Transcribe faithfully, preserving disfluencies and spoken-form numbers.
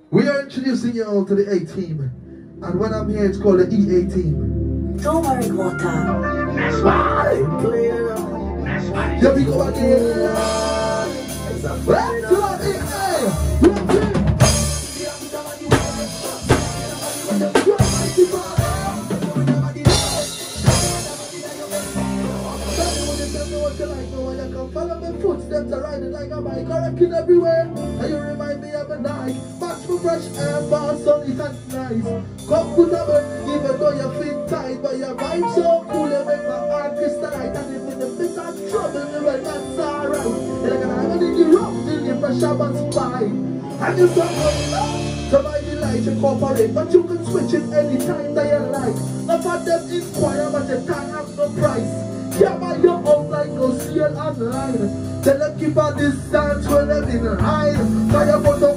We are introducing you all to the A team. And when I'm here, it's called the E A team. Don't worry, water. That's why. Yeah, we go again. Let's do it. Follow my footsteps, I ride it like a bike, I reckon everywhere. And you remind me of a night. Match for fresh air, bar, sunny and nice. Comfortable, even though you feel tight, but your vibe so cool, you make my heart crystalline. And if in the midst of trouble, you right, that's alright. And I can have it in the rough, till you fresh up and spine. And you don't know, to buy the light, you cooperate, but you can switch it anytime that you like. Enough of them inquire, but you can't have no price. Yeah, buy your own like go see it online. Tell them keep a distance when them in line. Try to put